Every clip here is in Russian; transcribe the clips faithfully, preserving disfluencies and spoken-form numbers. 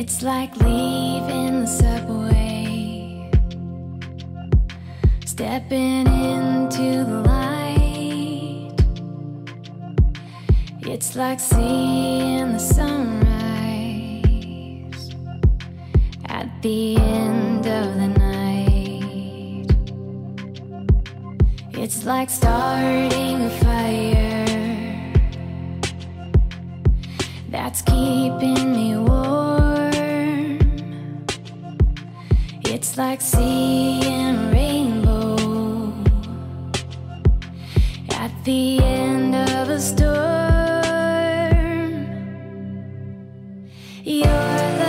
It's like leaving the subway, stepping into the light. It's like seeing the sunrise at the end of the night. It's like starting a fire that's keeping me warm. It's like seeing a rainbow at the end of a storm. Your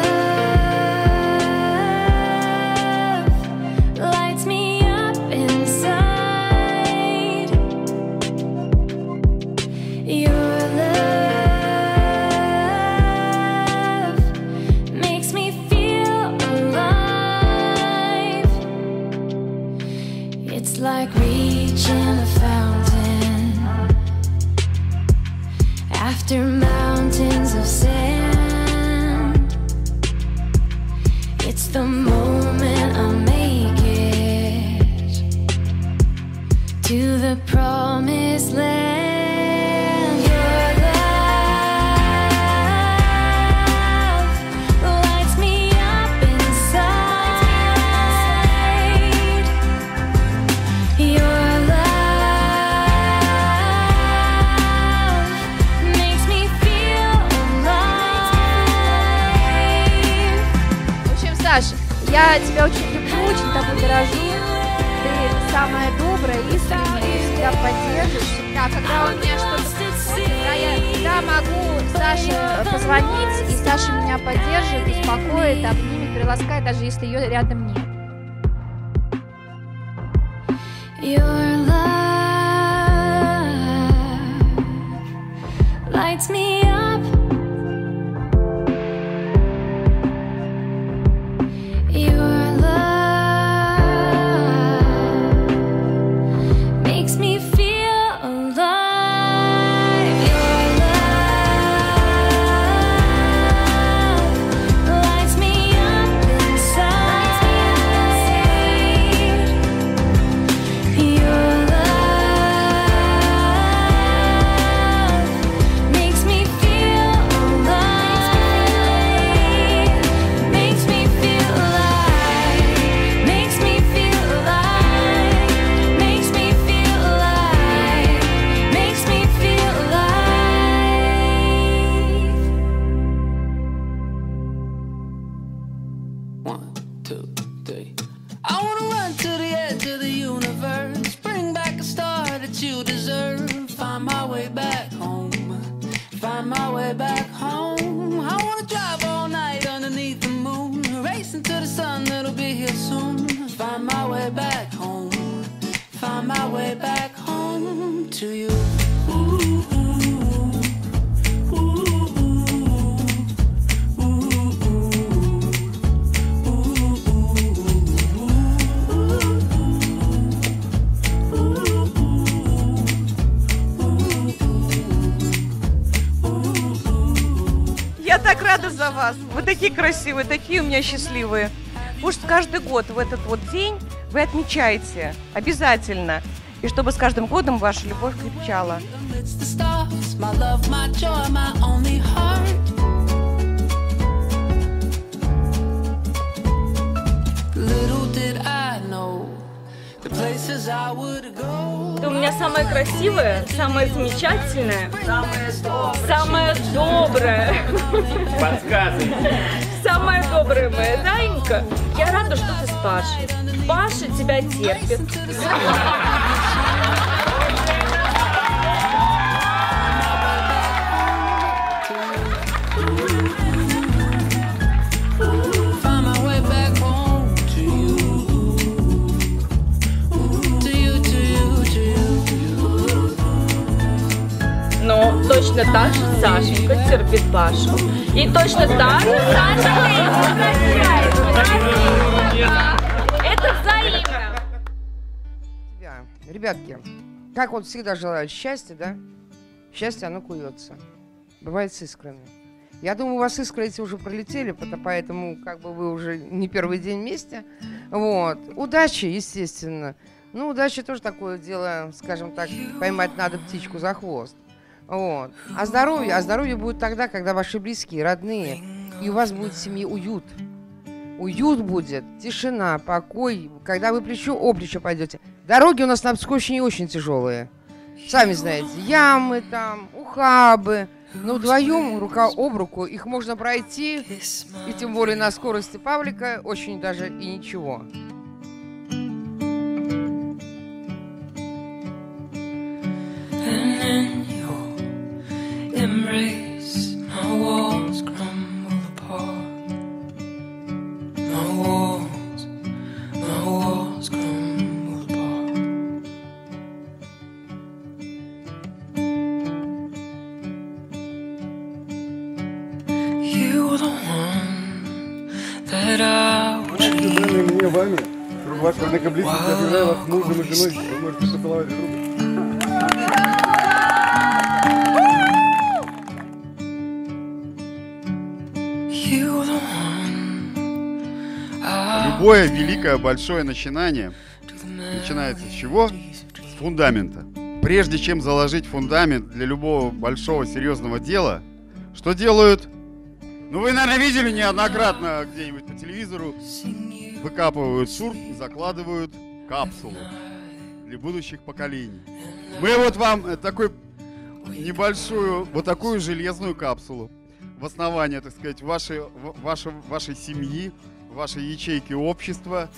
love lights me up inside. Your love makes me feel alive. It's like reaching a fountain after mountains of sand. It's the moment I make it to the promised land. Your love lights me up inside. Your love makes me feel alive. В общем, Саш, я тебя очень люблю, очень тобой дорожу. Ты самая добрая, искренняя, ты всегда поддержишь. Да, когда у меня что-то происходит, да, я всегда могу Саше позвонить, и Саша меня поддержит, успокоит, обнимет, приласкает, даже если ее рядом нет. Your love lights me up. Your love makes me feel alive. Your love lights me up inside. Your love makes me feel alive. Makes me feel alive. Makes me feel alive. Makes me feel alive. Makes me feel alive. One, two, three. I wanna run to the edge of the universe, bring back a star that you deserve. Find my way back home, find my way back home. I wanna drive all night underneath the moon, racing to the sun that'll be here soon. Find my way back home, find my way back home to you. Ooh, ooh, ooh, ooh, ooh, Я так рада за вас. Вы такие красивые, такие у меня счастливые. Пусть каждый год в этот вот день вы отмечаете обязательно. И чтобы с каждым годом ваша любовь крепчала. It's the stars, my love, my joy, my only heart. Little did I know the places I would go. Ты у меня самая красивая, самая замечательная, самая добрая. Подсказывай. Самая добрая моя зайка. Я рада, что ты с Пашей. Паша тебя терпит. Find my way back home to you. To you, to you, to you. Но точно так же Сашенька терпит Пашу. И точно так же Сашенька его прощает. Это взаимно. Ребятки, как вот всегда желают счастья, да? Счастье, оно куется. Бывает с искрами. Я думаю, у вас искры эти уже пролетели, поэтому как бы вы уже не первый день вместе. Вот. Удачи, естественно. Ну, удача тоже такое дело, скажем так, поймать надо птичку за хвост. Вот. А здоровье, а здоровье будет тогда, когда ваши близкие, родные, и у вас будет в семье уют. Уют будет, тишина, покой, когда вы плечо-о-плечо пойдете. Дороги у нас на Псковщине не очень тяжелые. Сами знаете, ямы там, ухабы. Но вдвоем, рука об руку, их можно пройти, и тем более на скорости Павлика, очень даже и ничего. Embrace, my walls crumble apart. My walls, my walls crumble apart. You were the one that I would dream. Мне вами, ваши однокаблицы, я объявляю вас мужем и женой, вы можете поцеловать друг друга. Любое великое большое начинание начинается с чего? С фундамента. Прежде чем заложить фундамент для любого большого серьезного дела, что делают? Ну вы, наверное, видели неоднократно где-нибудь по телевизору, выкапывают сурт и закладывают капсулу для будущих поколений. Мы вот вам такой небольшую, вот такую железную капсулу в основании, так сказать, вашей, вашей, вашей семьи, вашей ячейки общества.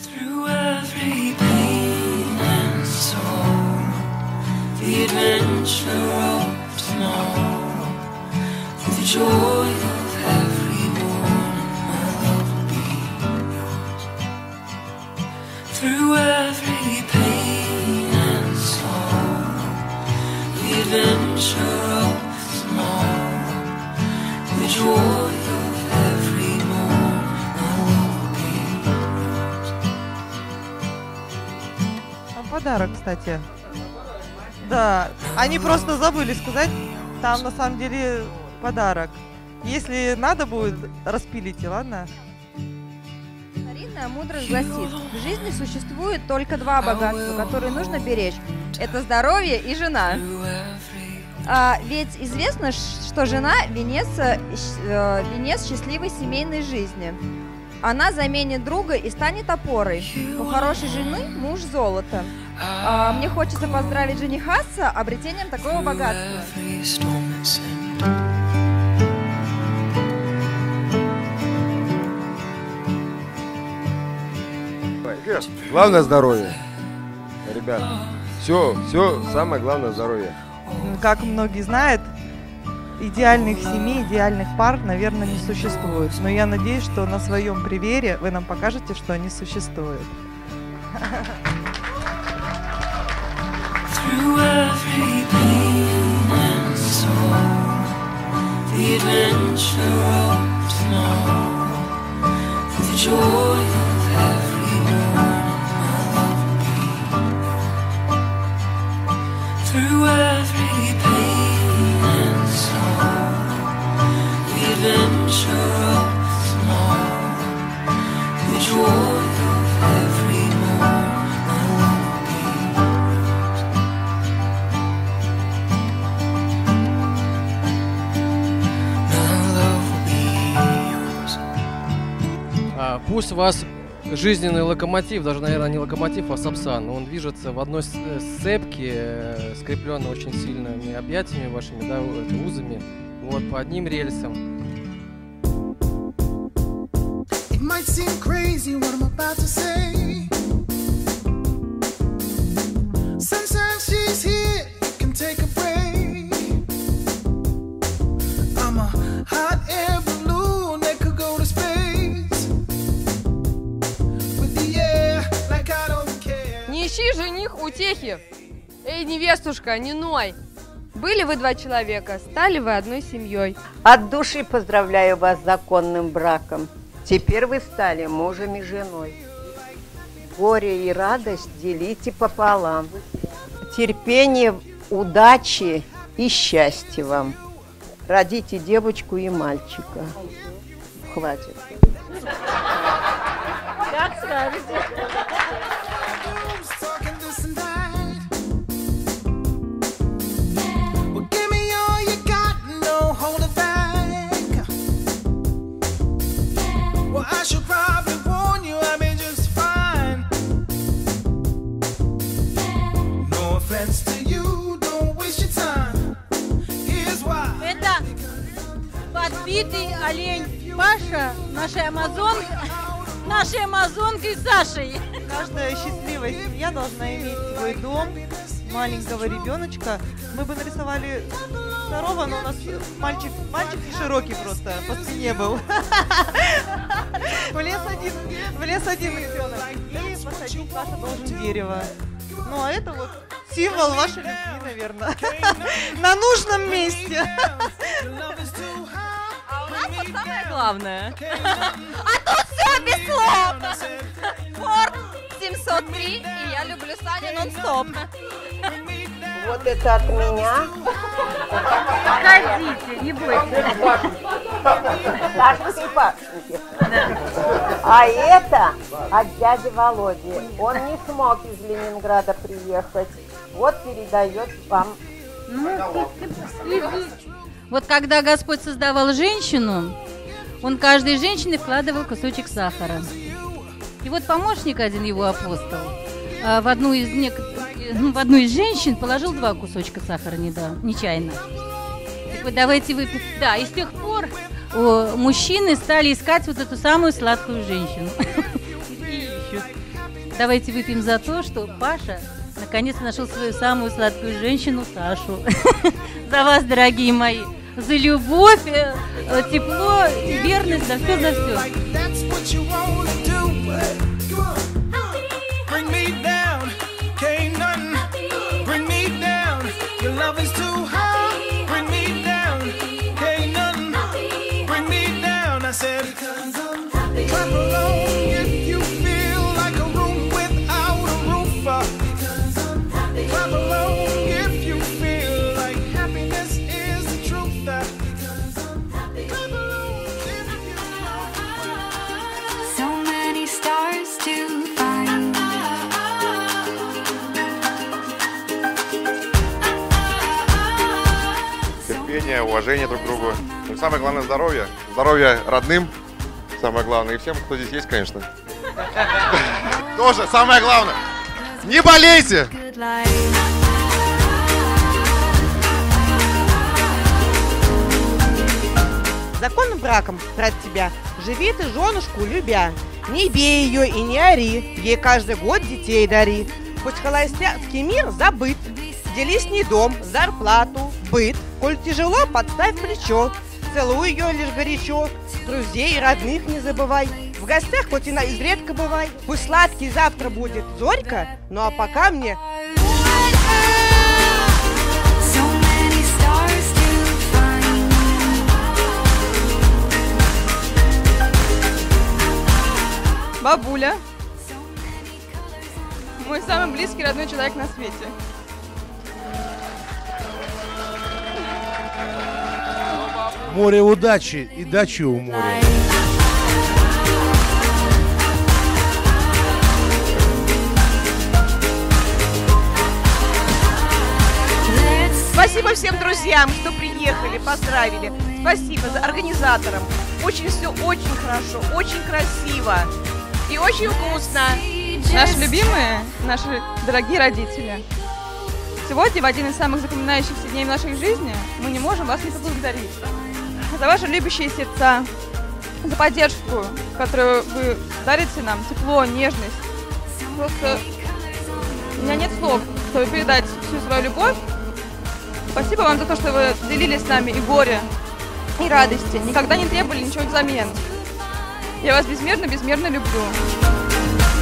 Подарок, кстати. Да, они просто забыли сказать, там на самом деле подарок. Если надо будет, распилите, ладно? Старинная мудрость гласит, в жизни существует только два богатства, которые нужно беречь. Это здоровье и жена. А, ведь известно, что жена – венец, э, венец счастливой семейной жизни. Она заменит друга и станет опорой. У хорошей жены муж золото. А, мне хочется поздравить жениха с обретением такого богатства. Главное здоровье, ребят. Все, все, самое главное здоровье. Как многие знают, идеальных семей, идеальных пар, наверное, не существует. Но я надеюсь, что на своем примере вы нам покажете, что они существуют. Through every pain and sorrow, the adventure of the small, the joy of every morn, my love will be yours. А, пусть вас жизненный локомотив, даже, наверное, не локомотив, а сапсан. Он движется в одной сцепке, скрепленной очень сильными объятиями вашими, да, узами, вот, по одним рельсам. It might seem crazy what I'm about to say. Sometimes she's here, you can take a break. I'm a hot air balloon that could go to space. With the air like I don't care. Не ищи жених утехи. Эй, невестушка, не ной. Были вы два человека, стали вы одной семьей. От души поздравляю вас с законным браком. Теперь вы стали мужем и женой. Горе и радость делите пополам. Терпение, удачи и счастья вам. Родите девочку и мальчика. Хватит. Как скажете. I should probably warn you, I may just fine. No offense to you, don't waste your time. Here's why. Это подбитый олень Паша, нашей амазонкой, нашей амазонкой Сашей. Каждая счастливая семья должна иметь свой дом, маленького ребеночка. Мы бы нарисовали второго, но у нас мальчик, мальчик не широкий просто, по спине был. Влез один, влез один ребенок. И посадить Паша должен дерево. Ну а это вот символ вашей любви, наверное. На нужном месте. А у нас тут самое главное. А тут все без слов. Форд семьсот три, и я люблю Саню нон-стоп. Вот это от меня. Ходите, не бойтесь. Пашеньки, Пашеньки. А это от дяди Володи. Он не смог из Ленинграда приехать. Вот передает вам. Вот когда Господь создавал женщину, Он каждой женщине вкладывал кусочек сахара. И вот помощник один его апостол в одну из, нек... в одну из женщин положил два кусочка сахара недавно, нечаянно. Так вот давайте выпьем. Да, и с тех пор о, мужчины стали искать вот эту самую сладкую женщину. И ищут. Давайте выпьем за то, что Паша наконец нашел свою самую сладкую женщину, Сашу. За вас, дорогие мои. За любовь, тепло, верность, за все, за все. Bring me down, can't nothing bring me down. Your love is too high. Bring me down, can't nothing bring me down. I said, clap along if you feel like a room without a roof. Clap along if you feel like happiness is the truth. Clap along if you So many stars to find. Терпение, уважение друг к другу. Ну, самое главное здоровье. Здоровье родным. Самое главное. И всем, кто здесь есть, конечно. Тоже самое главное. Не болейте! Законным браком, брат, тебя, живи ты женушку любя. Не бей ее и не ори, ей каждый год детей дари. Пусть холостяцкий мир забыт, дели с ней дом, зарплату, быт. Коль тяжело, подставь плечо, целуй ее лишь горячо. Друзей и родных не забывай, в гостях хоть и на изредка бывай. Пусть сладкий завтра будет зорька, ну а пока мне... Бабуля. Мой самый близкий родной человек на свете. Море удачи и дачи у моря. Спасибо всем друзьям, что приехали, поздравили. Спасибо за организаторам. Очень все очень хорошо, очень красиво и очень вкусно. Наши любимые, наши дорогие родители. Сегодня, в один из самых запоминающихся дней в нашей жизни, мы не можем вас не поблагодарить. За ваши любящие сердца, за поддержку, которую вы дарите нам, тепло, нежность. Просто у меня нет слов, чтобы передать всю свою любовь. Спасибо вам за то, что вы делили с нами и горе, и радости, никогда не требовали ничего взамен. Я вас безмерно-безмерно люблю.